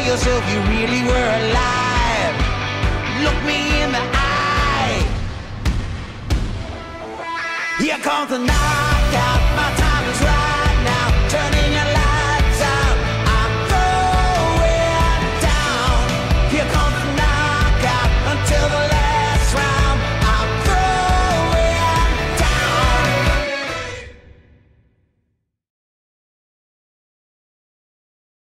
yourself you really were alive. Look me in the eye. Here comes the knockout.